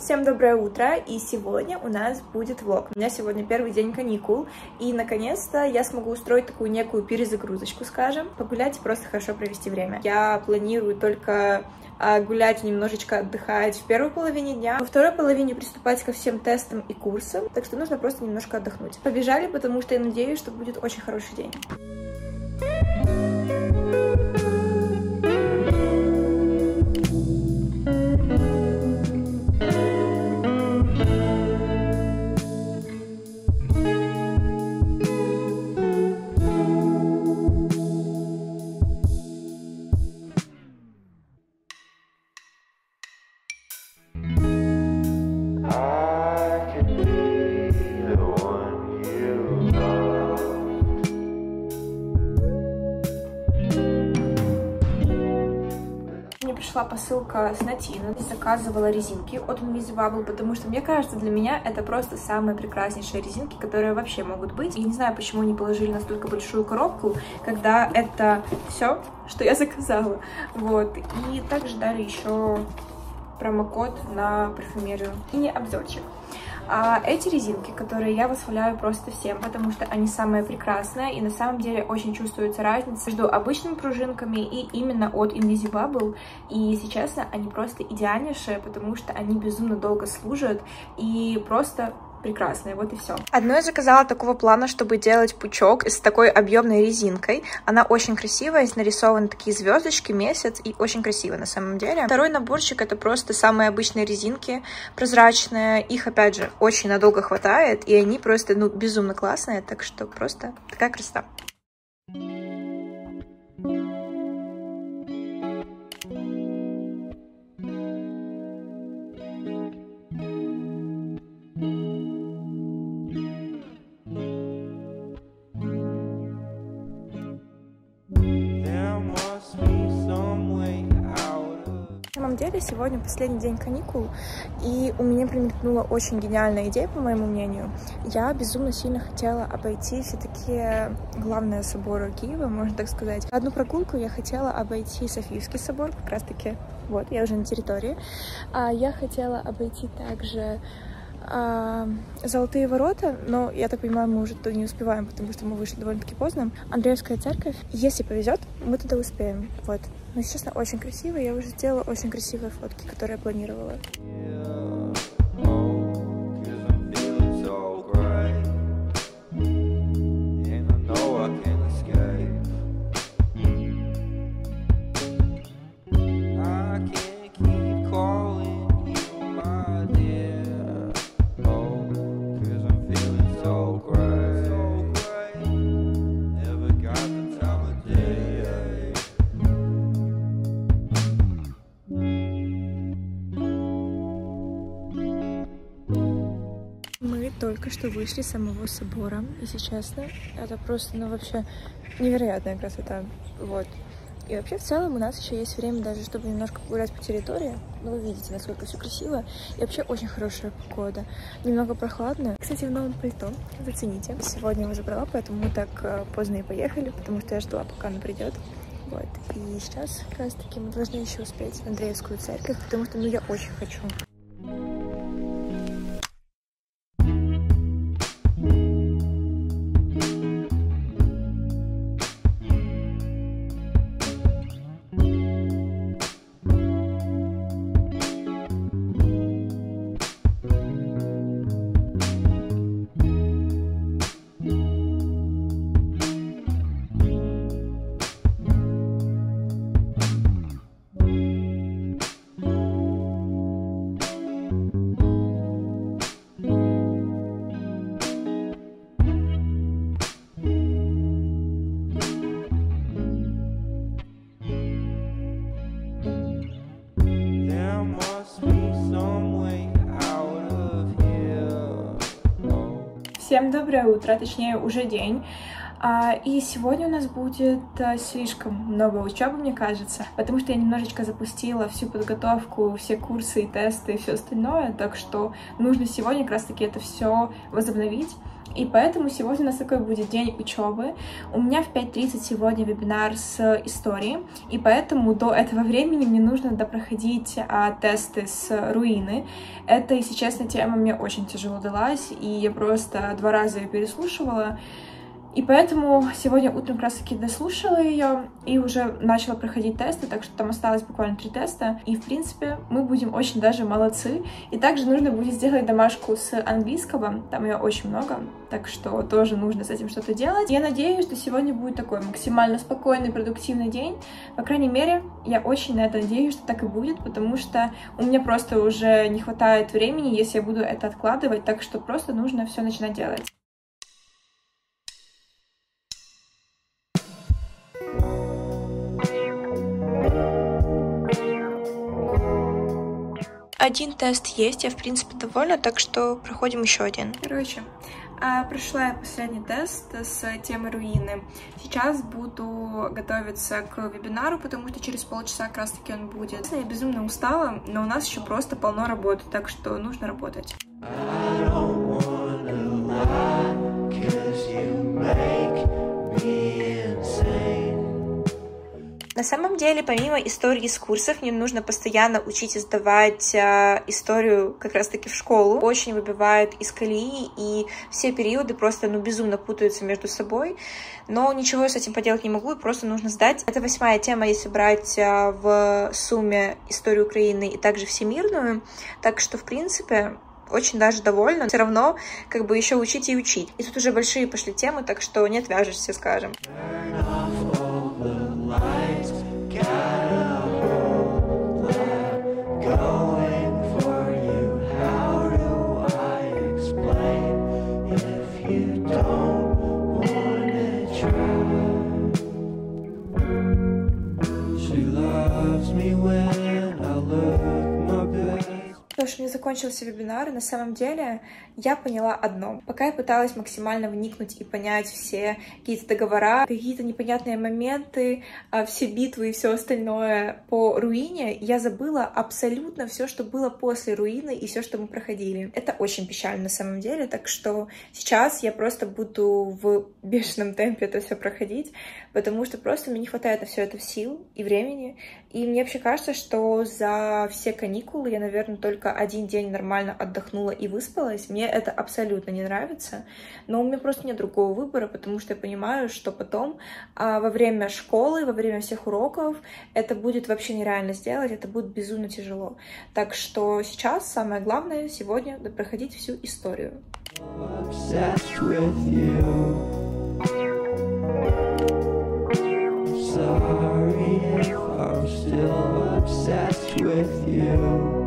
Всем доброе утро, и сегодня у нас будет влог. У меня сегодня первый день каникул, и наконец-то я смогу устроить такую некую перезагрузочку, скажем, погулять и просто хорошо провести время. Я планирую только гулять, немножечко отдыхать в первой половине дня, во второй половине приступать ко всем тестам и курсам, так что нужно просто немножко отдохнуть. Побежали, потому что я надеюсь, что будет очень хороший день. Пришла посылка с Натина, заказывала резинки от Invisible, потому что, мне кажется, для меня это просто самые прекраснейшие резинки, которые вообще могут быть. Я не знаю, почему они положили настолько большую коробку, когда это все, что я заказала. Вот. И также дали еще промокод на парфюмерию. И не обзорчик. А эти резинки, которые я восхваляю просто всем, потому что они самые прекрасные, и на самом деле очень чувствуется разница между обычными пружинками и именно от Invisible. И, если честно, они просто идеальнейшие, потому что они безумно долго служат и просто прекрасные, вот и все. Одну я заказала такого плана, чтобы делать пучок с такой объемной резинкой. Она очень красивая, здесь нарисованы такие звездочки, месяц, и очень красиво на самом деле. Второй наборчик — это просто самые обычные резинки, прозрачные. Их, опять же, очень надолго хватает, и они просто, ну, безумно классные, так что просто такая красота. На самом деле, сегодня последний день каникул, и у меня промелькнула очень гениальная идея, по моему мнению. Я безумно сильно хотела обойти все такие главные соборы Киева, можно так сказать. Одну прогулку я хотела обойти Софийский собор, как раз таки, вот, я уже на территории. Я хотела обойти также Золотые ворота, но, я так понимаю, мы уже туда не успеваем, потому что мы вышли довольно-таки поздно. Андреевская церковь. Если повезет, мы туда успеем. Вот. Но, если честно, очень красиво. Я уже сделала очень красивые фотки, которые я планировала. Только что вышли с самого собора, если честно, это просто, ну, вообще невероятная красота, вот. И вообще, в целом, у нас еще есть время даже, чтобы немножко погулять по территории. Ну, вы видите, насколько все красиво. И вообще, очень хорошая погода. Немного прохладно. Кстати, в новом пальто. Зацените. Сегодня его забрала, поэтому мы так поздно и поехали, потому что я ждала, пока она придет. Вот. И сейчас, как раз таки, мы должны еще успеть в Андреевскую церковь, потому что, ну, я очень хочу. Всем доброе утро, точнее уже день. И сегодня у нас будет слишком много учебы, мне кажется, потому что я немножечко запустила всю подготовку, все курсы и тесты и все остальное, так что нужно сегодня как раз таки это все возобновить. И поэтому сегодня у нас такой будет день учебы. У меня в 5:30 сегодня вебинар с истории, и поэтому до этого времени мне нужно допроходить тесты с руины. Это, если честно, тема мне очень тяжело далась, и я просто 2 раза ее переслушивала. И поэтому сегодня утром как раз таки дослушала ее и уже начала проходить тесты, так что там осталось буквально 3 теста. И, в принципе, мы будем очень даже молодцы. И также нужно будет сделать домашку с английского, там ее очень много, так что тоже нужно с этим что-то делать. Я надеюсь, что сегодня будет такой максимально спокойный, продуктивный день. По крайней мере, я очень на это надеюсь, что так и будет, потому что у меня просто уже не хватает времени, если я буду это откладывать, так что просто нужно все начинать делать. Один тест есть, я в принципе довольна, так что проходим еще один. Короче, прошла я последний тест с темы руины. Сейчас буду готовиться к вебинару, потому что через полчаса как раз таки он будет. Я безумно устала, но у нас еще просто полно работы, так что нужно работать. На самом деле, помимо истории из курсов, мне нужно постоянно учить и сдавать историю как раз-таки в школу. Очень выбивает из колеи, и все периоды просто, безумно путаются между собой. Но ничего я с этим поделать не могу, и просто нужно сдать. Это 8-я тема, если брать в сумме историю Украины и также всемирную. Так что, в принципе, очень даже довольна. Все равно, еще учить и учить. И тут уже большие пошли темы, так что не отвяжешься, скажем. У меня закончился вебинар, и на самом деле я поняла одно. Пока я пыталась максимально вникнуть и понять все какие-то договора, какие-то непонятные моменты, все битвы и все остальное по руине, я забыла абсолютно все, что было после руины и все, что мы проходили. Это очень печально на самом деле, так что сейчас я просто буду в бешеном темпе это все проходить, потому что просто мне не хватает на все это сил и времени. И мне вообще кажется, что за все каникулы я, наверное, только 1 день нормально отдохнула и выспалась. Мне это абсолютно не нравится, но у меня просто нет другого выбора, потому что я понимаю, что потом во время школы, во время всех уроков это будет вообще нереально сделать, это будет безумно тяжело. Так что сейчас самое главное сегодня проходить всю историю. Sorry if I'm still obsessed with you.